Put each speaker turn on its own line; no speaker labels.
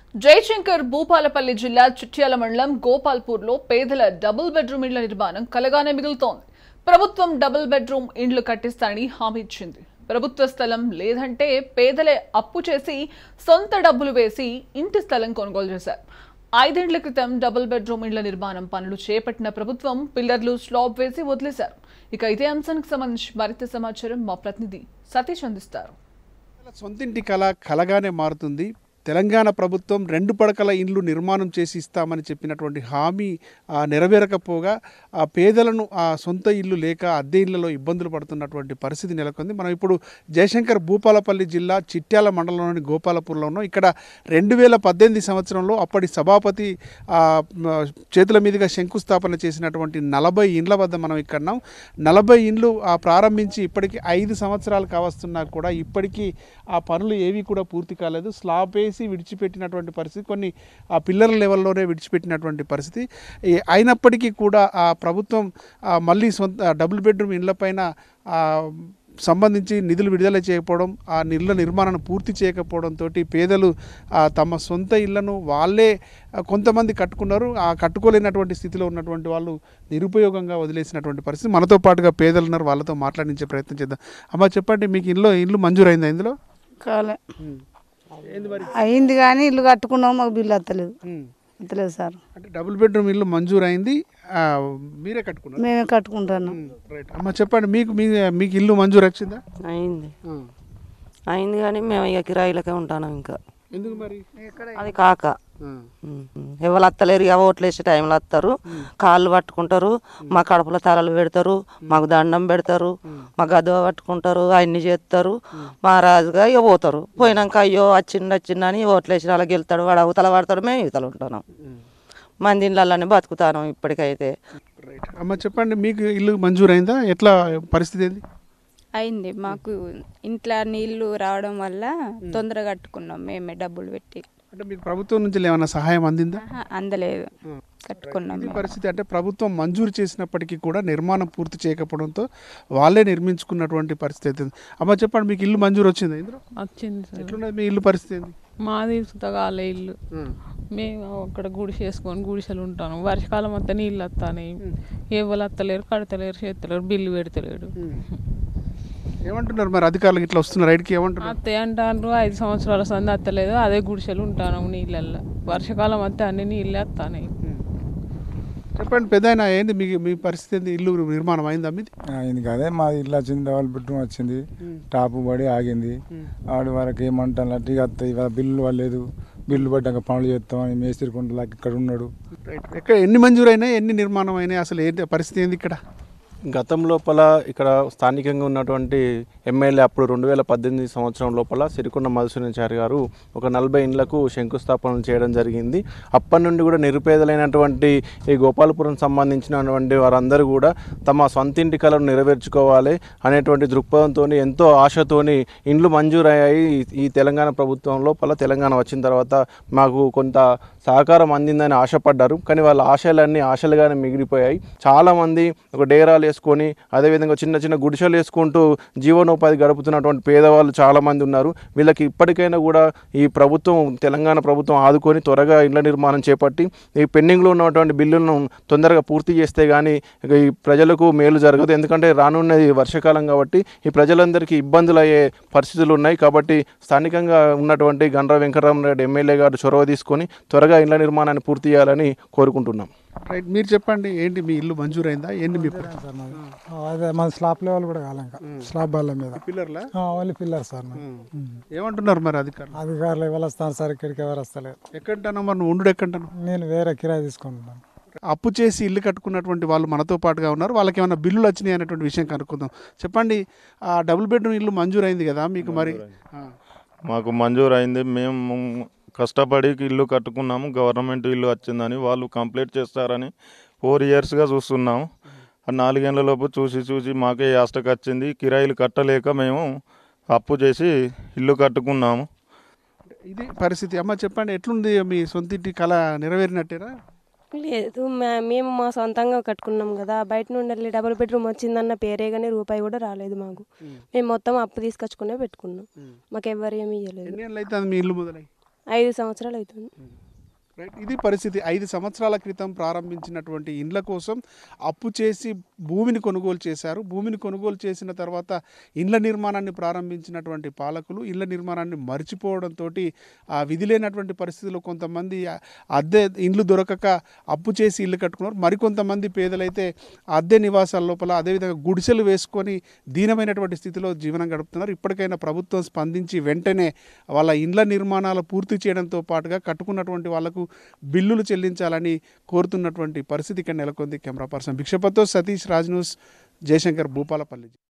జయశంకర్ భూపాలపల్లి జిల్లా చిట్యాల మండలం గోపాల్పూర్లో పేదల డబుల్ బెడ్రూమ్ ఇండ్ల నిర్మాణం కలగానే మిగులుతోంది. ప్రభుత్వం డబుల్ బెడ్రూమ్ ఇండ్లు కట్టిస్తానని హామీ ఇచ్చింది. ప్రభుత్వ స్థలం లేదంటే పేదలే అప్పు చేసి సొంత డబ్బులు వేసి ఇంటి స్థలం కొనుగోలు చేశారు. 5 ఏళ్ల క్రితం డబుల్ బెడ్రూమ్ ఇండ్ల నిర్మాణం పనులు చేపట్టిన ప్రభుత్వం పిల్లర్లు స్లాబ్ వేసి వదిలేశారు. ఇక ఇదే అంశానికి సంబంధించి మరింత సమాచారం మా ప్రతినిధి సతీష్ అందిస్తారు.
సొంతింటి కళ కలగానే మారుతుంది. తెలంగాణ ప్రభుత్వం 2 పడకల ఇండ్లు నిర్మాణం చేసి ఇస్తామని చెప్పినటువంటి హామీ నెరవేరకపోగా ఆ పేదలను ఆ సొంత ఇల్లు లేక అద్దె ఇళ్లలో ఇబ్బందులు పడుతున్నటువంటి పరిస్థితి నెలకొంది. మనం ఇప్పుడు జయశంకర్ భూపాలపల్లి జిల్లా చిట్యాల మండలంలోని గోపాలపూర్లో ఉన్నాం. ఇక్కడ 2018 సంవత్సరంలో అప్పటి సభాపతి చేతుల మీదుగా శంకుస్థాపన చేసినటువంటి 40 ఇండ్ల వద్ద మనం ఇక్కడ ఉన్నాం. 40 ఇండ్లు ప్రారంభించి ఇప్పటికీ 5 సంవత్సరాలు కావస్తున్నా కూడా ఇప్పటికీ ఆ పనులు ఏవి కూడా పూర్తి కాలేదు. స్లాబ్ విడిచిపెట్టినటువంటి పరిస్థితి, కొన్ని ఆ పిల్లర్ లెవెల్లోనే విడిచిపెట్టినటువంటి పరిస్థితి. అయినప్పటికీ కూడా ఆ ప్రభుత్వం మళ్ళీ సొంత డబుల్ బెడ్రూమ్ ఇళ్లపైన సంబంధించి నిధులు విడుదల చేయకపోవడం, ఆ ఇళ్ల నిర్మాణాన్ని పూర్తి చేయకపోవడంతో పేదలు తమ సొంత ఇళ్లను వాళ్ళే కొంతమంది కట్టుకున్నారు. ఆ కట్టుకోలేనటువంటి స్థితిలో ఉన్నటువంటి వాళ్ళు నిరుపయోగంగా వదిలేసినటువంటి పరిస్థితి. మనతో పాటుగా పేదలు ఉన్నారు, వాళ్ళతో మాట్లాడించే ప్రయత్నం చేద్దాం. అమ్మ చెప్పండి, మీకు ఇల్లు మంజూరైందా? ఇందులో
కాలే అయింది కానీ ఇల్లు కట్టుకున్నాం, మాకు బిల్లు వస్తలేదు సార్.
అంటే డబుల్ బెడ్రూమ్ ఇల్లు మంజూరు అయింది, మీరే కట్టుకున్నారు?
మేమే కట్టుకుంటాను.
రైట్ అమ్మ చెప్పండి, మీకు ఇల్లు మంజూరు వచ్చిందా?
అయింది కానీ మేము ఇక కిరాయిలకే ఉంటాను. ఇంకా
ఎందుకు మరి?
అది కాక ఎవరు వస్తలేరు, ఇక ఓట్లు వేసే టైంలో వస్తారు, కాళ్ళు పట్టుకుంటారు, మా కడుపులో తలలు పెడతారు, మాకు దండం పెడతారు, మా గదవ పట్టుకుంటారు, అన్ని చేస్తారు. మా రాజుగా ఇక పోతారు. పోయినాక అయ్యో వచ్చిందని ఓట్లు వేసిన వాళ్ళకి వెళ్తాడు, వాడు అవతల పడతాడు, మేము ఇవతలు ఉంటున్నాం. మంది ఇళ్ళల్లోనే బతుకుతాను ఇప్పటికైతే.
అమ్మ చెప్పండి, మీకు ఇల్లు మంజూరైందా? ఎట్లా పరిస్థితి ఏంది?
అయింది. మాకు ఇంట్లో నీళ్లు రావడం వల్ల తొందరగా కట్టుకున్నాం మేమే డబ్బులు పెట్టి.
అంటే మీకు ప్రభుత్వం నుంచి ఏమైనా సహాయం అందిందా?
అందలేదు, కట్టుకున్నాం.
పరిస్థితి అంటే ప్రభుత్వం మంజూరు చేసినప్పటికీ కూడా నిర్మాణం పూర్తి చేయకపోవడంతో వాళ్ళే నిర్మించుకున్నటువంటి పరిస్థితి అవుతుంది. అమ్మ చెప్పండి, మీకు ఇల్లు మంజూరు వచ్చిందా? ఇందులో
వచ్చింది సార్.
ఎట్లున్నది మీ ఇల్లు పరిస్థితి ఏంది?
మాది సుతగాలే ఇల్లు. మేము అక్కడ గుడిసె వేసుకొని గుడిసెలు ఉంటాను. వర్షకాలం అంతా నీళ్ళు వస్తాయి, ఎవరు వస్తలేరు, కడతలేరు, చేస్తలేరు, బిల్లు పెడతలేడు.
ఏమంటున్నారు మరి అధికారులు? ఇట్లా వస్తున్నారు రైడ్కి, ఏమంటున్నారు?
అత్తే అంటారు 5 సంవత్సరాల సంది అత్తలేదు, అదే గుడిసెలు ఉంటాను నీళ్ళల్లో. వర్షకాలం అంతా అన్ని నీళ్ళే వస్తాయి.
చెప్పండి పెద్ద ఏంది మీ పరిస్థితి ఏంది? ఇల్లు నిర్మాణం అయిందా? మీది
అయింది కదే, మాది ఇల్లు వచ్చింది, డబుల్ బెడ్రూమ్ వచ్చింది, టాపు పడి ఆగింది. ఆడి వరకు ఏమంటాను ఇక వస్తాయి, బిల్లు పడలేదు, బిల్లు పడ్డాక పనులు చేస్తామని మేస్త్రి కొండలాగా ఇక్కడ ఉన్నాడు.
ఎక్కడ ఎన్ని మంజూరు అయినాయి, ఎన్ని నిర్మాణం అయినాయి, అసలు ఏంటి పరిస్థితి ఏంది ఇక్కడ?
గతం లోపల ఇక్కడ స్థానికంగా ఉన్నటువంటి ఎమ్మెల్యే అప్పుడు 2018 సంవత్సరం లోపల సిరికొండ మధుసూదనాచారి గారు ఒక 40 ఇండ్లకు శంకుస్థాపన చేయడం జరిగింది. అప్పటి నుండి కూడా నిరుపేదలైనటువంటి ఈ గోపాలపురం సంబంధించినటువంటి వారందరూ కూడా తమ సొంతింటి కలను నెరవేర్చుకోవాలి అనేటువంటి దృక్పథంతో ఎంతో ఆశతోని ఇండ్లు మంజూరయ్యాయి. ఈ తెలంగాణ ప్రభుత్వం లోపల తెలంగాణ వచ్చిన తర్వాత మాకు కొంత సహకారం అందిందని ఆశపడ్డారు. కానీ వాళ్ళ ఆశలన్నీ ఆశలుగానే మిగిలిపోయాయి. చాలామంది ఒక డేరాలు వేసుకొని అదేవిధంగా చిన్న చిన్న గుడిసెలు వేసుకుంటూ జీవనోపాధి గడుపుతున్నటువంటి పేదవాళ్ళు చాలామంది ఉన్నారు. వీళ్ళకి ఇప్పటికైనా కూడా ఈ ప్రభుత్వం, తెలంగాణ ప్రభుత్వం ఆదుకొని త్వరగా ఇళ్ల నిర్మాణం చేపట్టి ఈ పెండింగ్లో ఉన్నటువంటి బిల్లులను తొందరగా పూర్తి చేస్తే కానీ ఈ ప్రజలకు మేలు జరగదు. ఎందుకంటే రానున్నది వర్షాకాలం కాబట్టి ఈ ప్రజలందరికీ ఇబ్బందులు అయ్యే పరిస్థితులు ఉన్నాయి. కాబట్టి స్థానికంగా ఉన్నటువంటి గండ్ర వెంకటరామరెడ్డి ఎమ్మెల్యే గారు చొరవ తీసుకొని త్వరగా ఇళ్ల నిర్మాణాన్ని పూర్తి చేయాలని కోరుకుంటున్నాం.
రైట్, మీరు చెప్పండి, ఏంటి మీ ఇల్లు మంజూరైందా? ఏంటి మీ
అదే మన స్లాబ్ లెవెల్ కూడా కాలే, ఇంకా స్లాబ్ బాల్ల మీద
పిల్లర్లా
ఓన్లీ పిల్లర్ సార్.
ఏమంటున్నారు మరి అధికారులు?
అధికారులు ఎవరు వస్తారు సార్, ఇక్కడికి ఎవరు వస్తలేరు.
ఎక్కడంటాను మరి నువ్వు ఉండు? ఎక్కంటాను
నేను వేరే కిరాయి తీసుకుంటున్నాను.
అప్పు చేసి ఇల్లు కట్టుకున్నటువంటి వాళ్ళు మనతో పాటుగా ఉన్నారు. వాళ్ళకి ఏమైనా బిల్లులు వచ్చినాయి అనేటువంటి విషయం కనుక్కుందాం. చెప్పండి, ఆ డబుల్ బెడ్రూమ్ ఇల్లు మంజూరైంది కదా మీకు? మరి
మాకు మంజూరు అయింది. మేము కష్టపడి ఇల్లు కట్టుకున్నాము. గవర్నమెంట్ ఇల్లు వచ్చిందని వాళ్ళు కంప్లీట్ చేస్తారని 4 ఇయర్స్గా చూస్తున్నాము. 4 ఏళ్ల లోపు చూసి మాకే యాస్టకు వచ్చింది. కిరాయిలు కట్టలేక మేము అప్పు చేసి ఇల్లు కట్టుకున్నాము.
ఇది పరిస్థితి. అమ్మ చెప్పండి, ఎట్లుంది మీ సొంతింటి కళ నెరవేరినట్టేనా?
లేదు, మేము మా సొంతంగా కట్టుకున్నాం కదా. బయట నుండి వెళ్ళి డబుల్ బెడ్రూమ్ వచ్చిందన్న పేరే కానీ రూపాయి కూడా రాలేదు మాకు. మేము మొత్తం అప్పు తీసుకొచ్చుకునే పెట్టుకున్నాం. మాకు ఎవరు ఏమి ఇవ్వలేదు.
ఎన్ని ఏళ్ళు అవుతుంది మీ ఇల్లు మొదలై?
5 సంవత్సరాలు అవుతుంది.
రైట్, ఇది పరిస్థితి. 5 సంవత్సరాల క్రితం ప్రారంభించినటువంటి ఇండ్ల కోసం అప్పు చేసి భూమిని కొనుగోలు చేశారు. భూమిని కొనుగోలు చేసిన తర్వాత ఇండ్ల నిర్మాణాన్ని ప్రారంభించినటువంటి పాలకులు ఇండ్ల నిర్మాణాన్ని మర్చిపోవడంతో ఆ విధి లేనటువంటి పరిస్థితుల్లో కొంతమంది అద్దె ఇండ్లు దొరకక అప్పు చేసి ఇల్లు కట్టుకున్నారు. మరికొంతమంది పేదలైతే అద్దె నివాసాల లోపల అదేవిధంగా గుడిసెలు వేసుకొని దీనమైనటువంటి స్థితిలో జీవనం గడుపుతున్నారు. ఇప్పటికైనా ప్రభుత్వం స్పందించి వెంటనే వాళ్ళ ఇండ్ల నిర్మాణాలు పూర్తి చేయడంతో పాటుగా కట్టుకున్నటువంటి వాళ్ళకు బిల్లులు చెల్లించాలని కోరుతున్నటువంటి పరిస్థితి ఇక్కడ నెలకొంది. కెమెరా పర్సన్ భిక్షపతితో సతీష్, రాజ్ న్యూస్, జయశంకర్, భూపాలపల్లి.